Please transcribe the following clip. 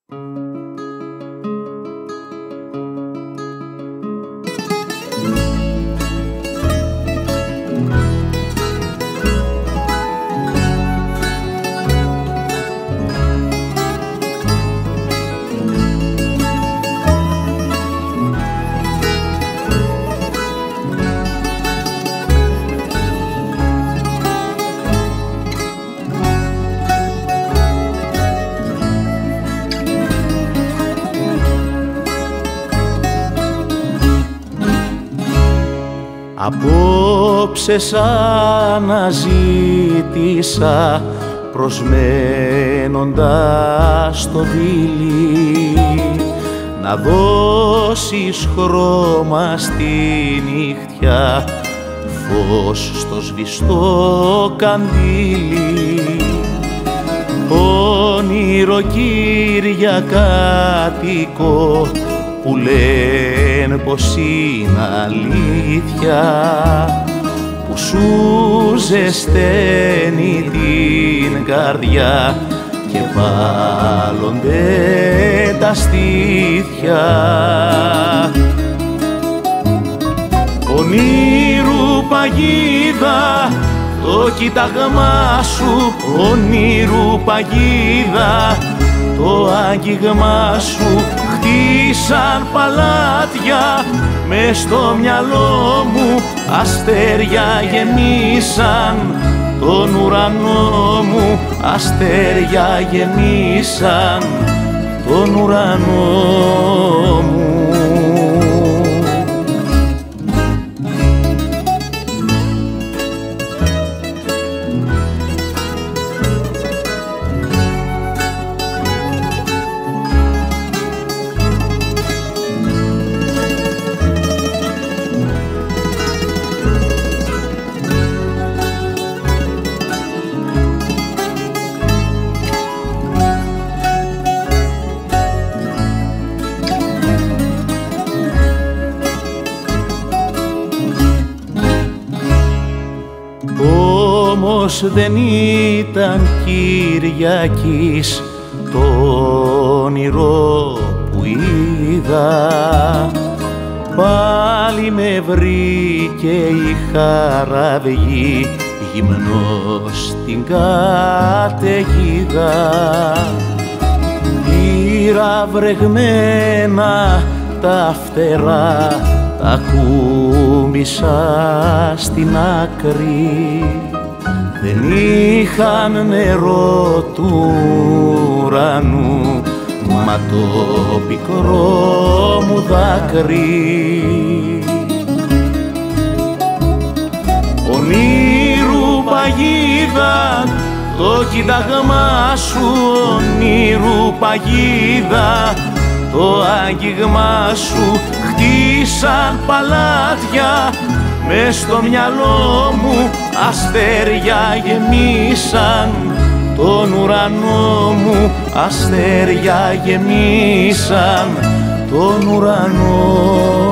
Απόψε σ' αναζήτησα προσμένοντας το δίλη, να δώσεις χρώμα στη νύχτια, φως στο σβηστό καντήλι. Όνειρο κυριακάτικο που λένε πως είναι αλήθεια, που σου ζεσταίνει την καρδιά και βάλλονται τα στήθια. Ονείρου παγίδα το κοίταγμά σου, ονείρου παγίδα το άγγιγμά σου, χτίσαν παλάτια μες στο μυαλό μου, αστέρια γεμίσαν τον ουρανό μου, αστέρια γεμίσαν τον ουρανό μου. Όμως δεν ήταν Κυριακής το όνειρο που είδα, πάλι με βρήκε η χαραυγή γυμνός στην καταιγίδα. Πήρα βρεγμένα τα φτερά, τα κούμπησα στην άκρη, δεν είχαν νερό του ουρανού, μα το πικρό μου δάκρυ. Ονείρου παγίδα το κοίταγμά σου, ονείρου παγίδα το άγγιγμά σου, χτίσαν παλάτια μες στο μυαλό μου, αστέρια γεμίσαν τον ουρανό μου, αστέρια γεμίσαν τον ουρανό